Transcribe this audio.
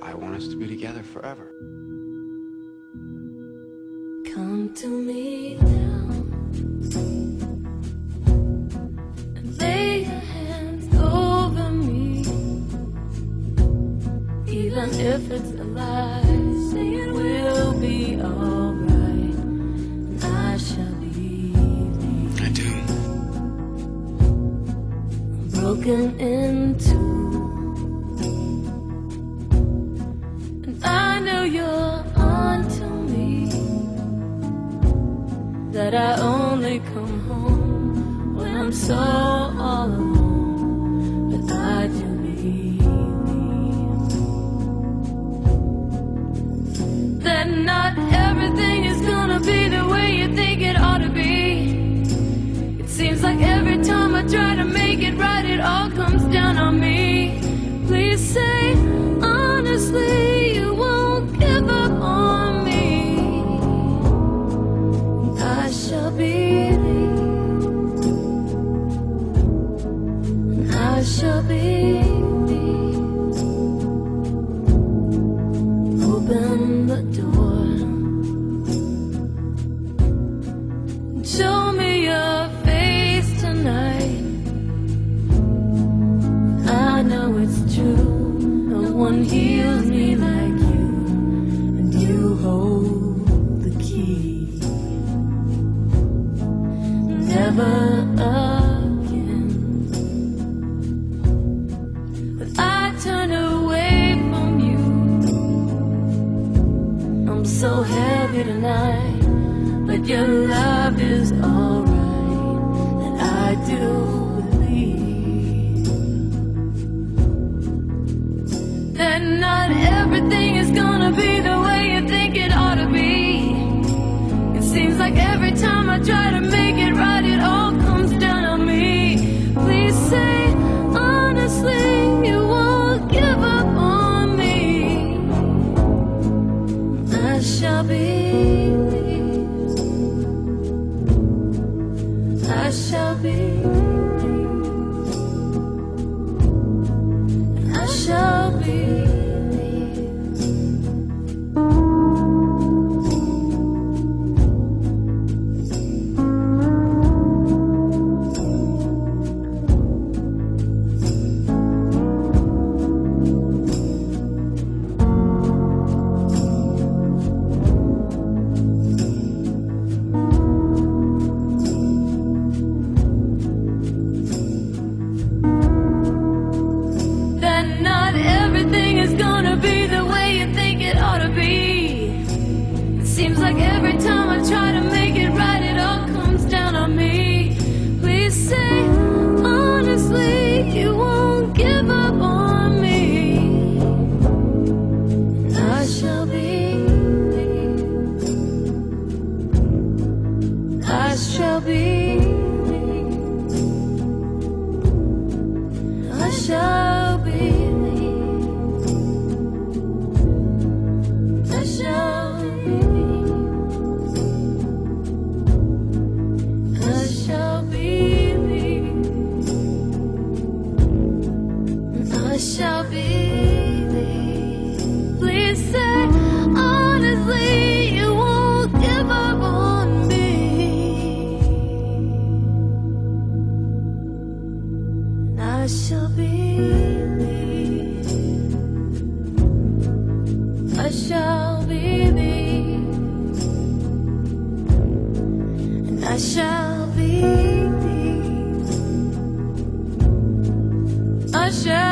I want us to be together forever. Come to me now and lay your hands over me, even if it's a lie. Say it will be alright, and I shall believe. I do. I'm broken into, and I know you're onto me, that I only come home when I'm so all alone, but I do believe that not everything is gonna be the way you think it ought to be. It seems like every time I try to make it right, it all comes down on me. Please say honestly you won't give up on me. I shall believe, I shall believe. Open the door, show me your face tonight. I know it's true, no one heals me like you, and you hold the key. Never again would I turn away from you. I'm so heavy tonight, but your love is alright, and I do believe that not everything is gonna be the way you think it ought to be. It seems like every time I try to make it right, it all comes down on me. Please say honestly you won't give up on me. I shall believe, I shall believe, I shall believe. Not everything is gonna be the way you think it ought to be. It seems like every time I try to make it right, it all comes down on me. Please say honestly you won't give up on me. I shall believe, I shall believe, I shall believe. I shall believe, I shall believe, I shall believe. Please say honestly you won't give up on me. I shall believe, I shall believe, and I shall believe, I shall